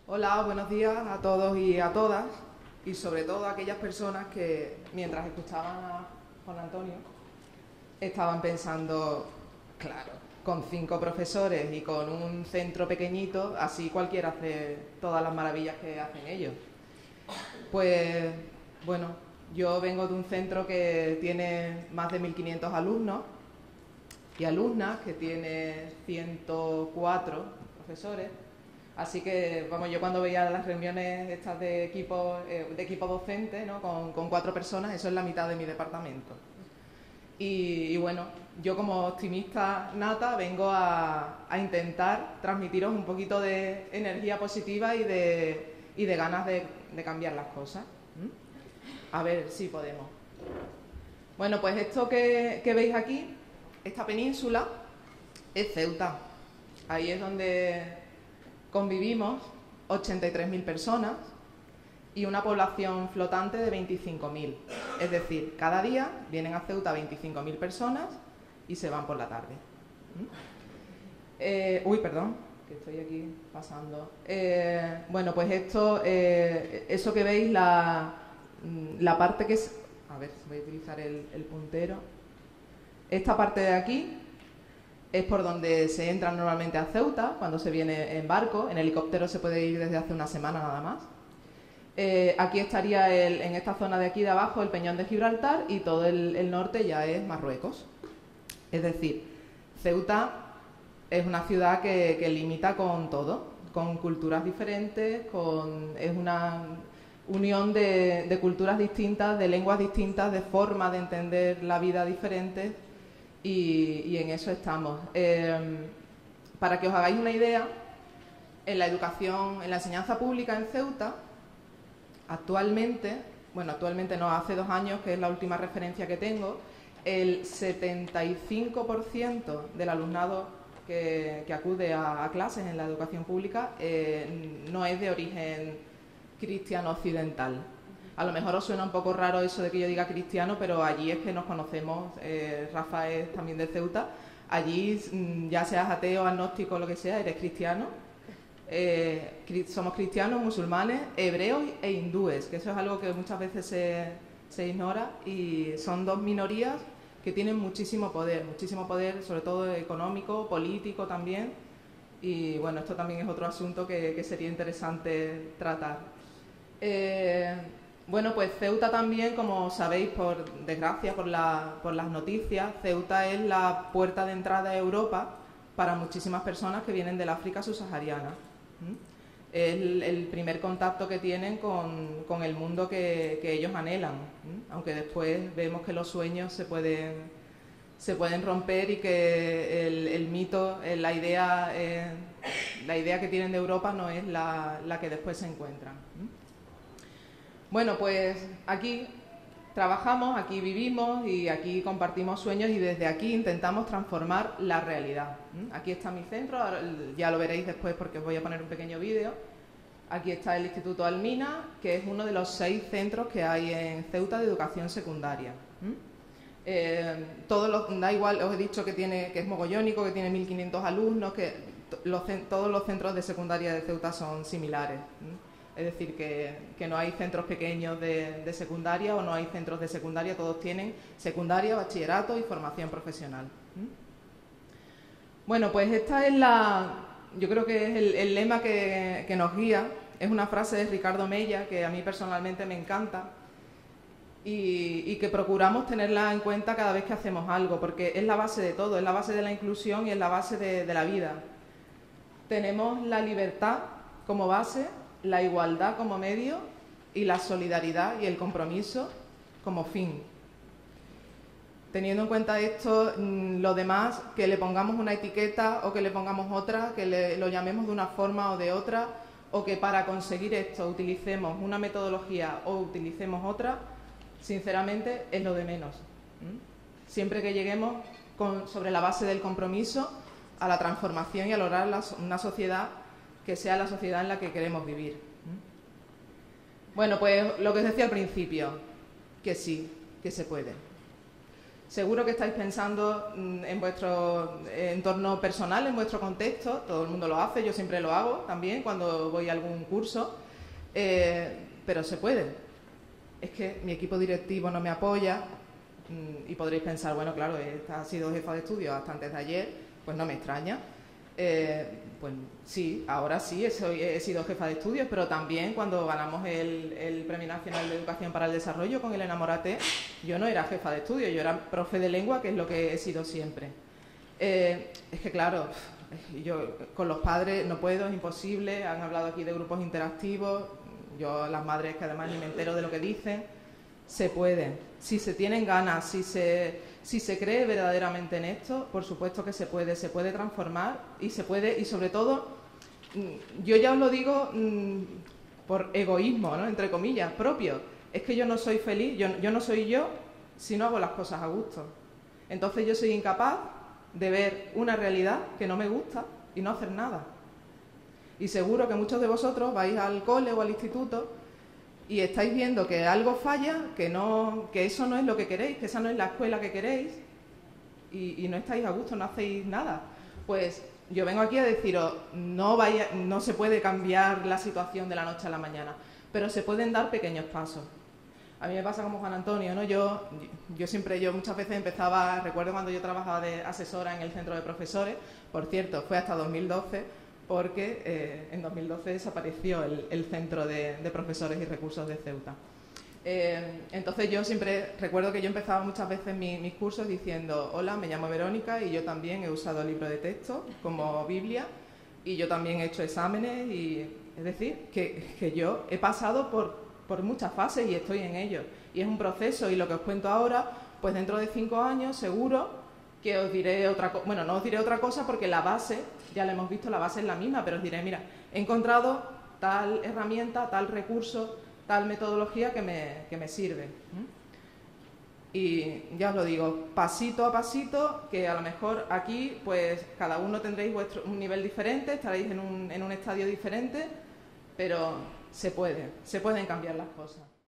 Hola, buenos días a todos y a todas, y sobre todo a aquellas personas que, mientras escuchaban a Juan Antonio, estaban pensando, claro, con 5 profesores y con un centro pequeñito, así cualquiera hace todas las maravillas que hacen ellos. Pues, bueno, yo vengo de un centro que tiene más de 1.500 alumnos y alumnas, que tiene 104 profesores. Así que, vamos, yo cuando veía las reuniones estas de equipo docente, ¿no? con 4 personas, eso es la mitad de mi departamento. Y bueno, yo como optimista nata vengo a intentar transmitiros un poquito de energía positiva y de ganas de cambiar las cosas. A ver si podemos. Bueno, pues esto que veis aquí, esta península, es Ceuta. Ahí es donde convivimos 83.000 personas y una población flotante de 25.000. Es decir, cada día vienen a Ceuta 25.000 personas y se van por la tarde. Perdón, que estoy aquí pasando. Bueno, pues esto, eso que veis, la parte que es... A ver, voy a utilizar el puntero. Esta parte de aquí es por donde se entra normalmente a Ceuta cuando se viene en barco. En helicóptero se puede ir desde hace una semana nada más. Aquí estaría, en esta zona de aquí de abajo, el Peñón de Gibraltar, y todo el norte ya es Marruecos. Es decir, Ceuta es una ciudad que limita con todo, con culturas diferentes, es una unión de culturas distintas, de lenguas distintas, de formas de entender la vida diferentes, y en eso estamos. Para que os hagáis una idea, en la educación, en la enseñanza pública en Ceuta, actualmente no, hace 2 años, que es la última referencia que tengo, el 75% del alumnado que acude a clases en la educación pública no es de origen cristiano occidental. A lo mejor os suena un poco raro eso de que yo diga cristiano, pero allí es que nos conocemos. Rafa es también de Ceuta. Allí, ya seas ateo, agnóstico, lo que sea, eres cristiano. Somos cristianos, musulmanes, hebreos e hindúes, que eso es algo que muchas veces se ignora, y son 2 minorías que tienen muchísimo poder, sobre todo económico, político también, y bueno, esto también es otro asunto que sería interesante tratar. Bueno, pues Ceuta también, como sabéis, por desgracia, por las noticias, Ceuta es la puerta de entrada a Europa para muchísimas personas que vienen del África subsahariana. Es el primer contacto que tienen con el mundo que ellos anhelan, aunque después vemos que los sueños se pueden romper, y que el mito, la idea que tienen de Europa no es la que después se encuentran. Bueno, pues aquí trabajamos, aquí vivimos y aquí compartimos sueños, y desde aquí intentamos transformar la realidad. Aquí está mi centro, ahora ya lo veréis después porque os voy a poner un pequeño vídeo. Aquí está el Instituto Almina, que es uno de los 6 centros que hay en Ceuta de educación secundaria. Da igual, os he dicho que es mogollónico, que tiene 1.500 alumnos, que todos los centros de secundaria de Ceuta son similares. Es decir, que no hay centros pequeños de secundaria, o no hay centros de secundaria, todos tienen secundaria, bachillerato y formación profesional. Bueno, pues esta es yo creo que es el lema que nos guía. Es una frase de Ricardo Mella que a mí personalmente me encanta, y que procuramos tenerla en cuenta cada vez que hacemos algo, porque es la base de todo, es la base de la inclusión y es la base de la vida. Tenemos la libertad como base, la igualdad como medio y la solidaridad y el compromiso como fin. Teniendo en cuenta esto, lo demás, que le pongamos una etiqueta o que le pongamos otra, que lo llamemos de una forma o de otra, o que para conseguir esto utilicemos una metodología o utilicemos otra, sinceramente es lo de menos. Siempre que lleguemos sobre la base del compromiso a la transformación y a lograr una sociedad que sea la sociedad en la que queremos vivir. Bueno, pues lo que os decía al principio, que sí, que se puede. Seguro que estáis pensando en vuestro entorno personal, en vuestro contexto, todo el mundo lo hace, yo siempre lo hago también cuando voy a algún curso, pero se puede. Es que mi equipo directivo no me apoya y podréis pensar, bueno, claro, esta ha sido jefa de estudio hasta antes de ayer, pues no me extraña. Pues sí, ahora sí he sido jefa de estudios, pero también cuando ganamos el Premio Nacional de Educación para el Desarrollo con el Enamórate, yo no era jefa de estudios, yo era profe de lengua, que es lo que he sido siempre. Es que claro, yo con los padres no puedo, es imposible, han hablado aquí de grupos interactivos, yo las madres que además ni me entero de lo que dicen, se puede, si se tienen ganas, si se cree verdaderamente en esto, por supuesto que se puede transformar y se puede, y sobre todo, yo ya os lo digo por egoísmo, ¿no?, entre comillas, propio, es que yo no soy feliz, yo no soy yo si no hago las cosas a gusto. Entonces yo soy incapaz de ver una realidad que no me gusta y no hacer nada. Y seguro que muchos de vosotros vais al cole o al instituto y estáis viendo que algo falla, que eso no es lo que queréis, que esa no es la escuela que queréis y no estáis a gusto, no hacéis nada. Pues yo vengo aquí a deciros, no se puede cambiar la situación de la noche a la mañana, pero se pueden dar pequeños pasos. A mí me pasa como Juan Antonio, ¿no? Yo muchas veces empezaba, recuerdo cuando yo trabajaba de asesora en el centro de profesores, por cierto, fue hasta 2012, porque en 2012 desapareció el centro de profesores y recursos de Ceuta. Entonces yo siempre recuerdo que yo empezaba muchas veces mis cursos diciendo: hola, me llamo Verónica y yo también he usado libros de texto como Biblia y yo también he hecho exámenes, y es decir, que yo he pasado por muchas fases y estoy en ello. Y es un proceso, y lo que os cuento ahora, pues dentro de 5 años seguro que os diré otra cosa. Bueno, no os diré otra cosa porque la base, ya la hemos visto, la base es la misma, pero os diré, mira, he encontrado tal herramienta, tal recurso, tal metodología que me sirve. Y ya os lo digo, pasito a pasito, que a lo mejor aquí pues cada uno tendréis un nivel diferente, estaréis en un estadio diferente, pero se pueden cambiar las cosas.